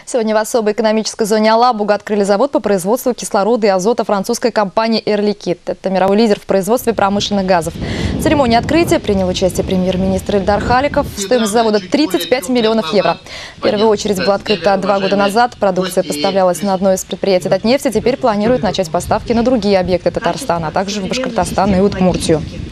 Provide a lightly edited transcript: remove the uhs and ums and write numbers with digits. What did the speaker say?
Сегодня в особой экономической зоне Алабуга открыли завод по производству кислорода и азота французской компании Air Liquide. Это мировой лидер в производстве промышленных газов. В церемонии открытия принял участие премьер-министр Ильдар Халиков. Стоимость завода 35 миллионов евро. В первую очередь была открыта 2 года назад. Продукция поставлялась на одно из предприятий Татнефти. Теперь планируют начать поставки на другие объекты Татарстана, а также в Башкортостан и Удмуртию.